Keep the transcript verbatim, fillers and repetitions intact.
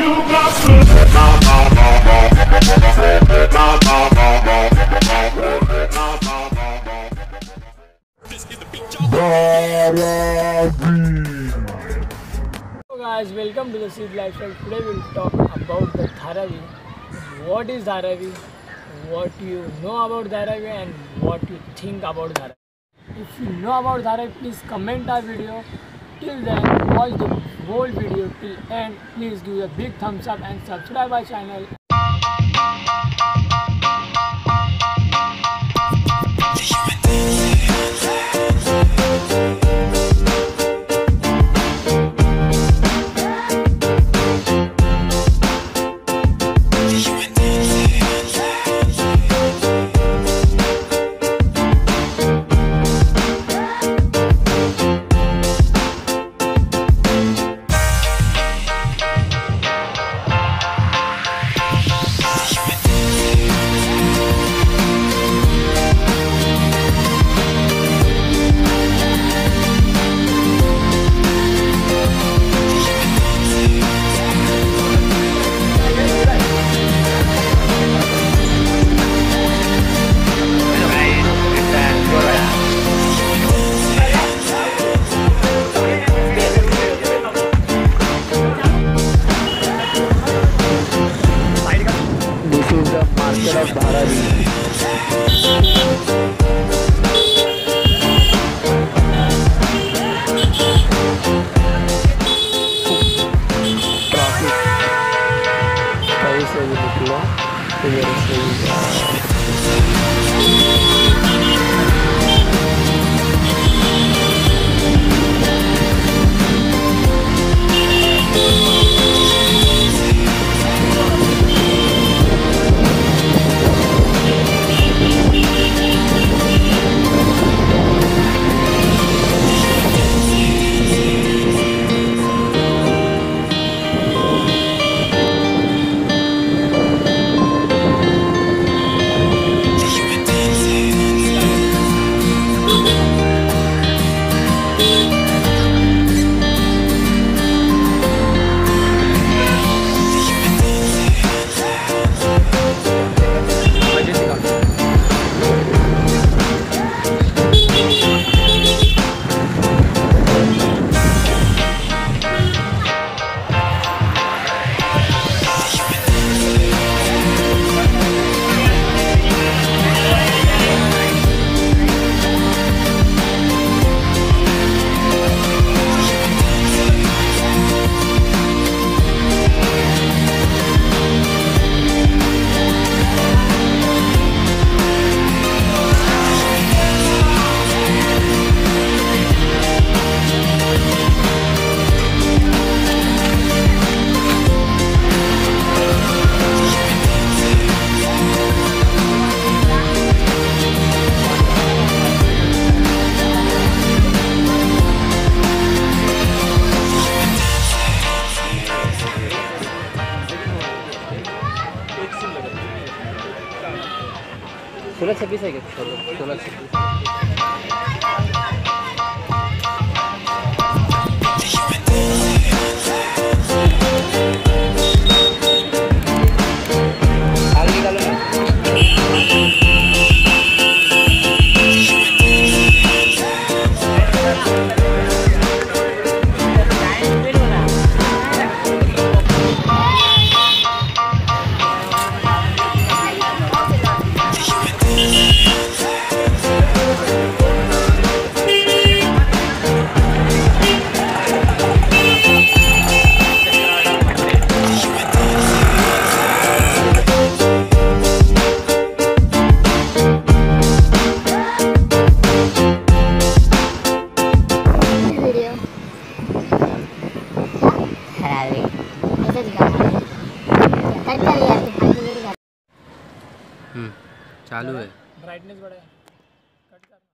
Guys, welcome to the Seed Lifestyle. Today we'll talk about the Dharavi. What is Dharavi? What you know about Dharavi and what you think about Dharavi. If you know about Dharavi, please comment our video. Till then, watch the whole video till end. Please give a big thumbs up and subscribe our channel. This is the market of Dharavi. Traffic. Price is निकला. इधर से सोलह छब्बीस है क्या? सोलह छब्बीस चालू है। ब्राइटनेस बढ़ाया।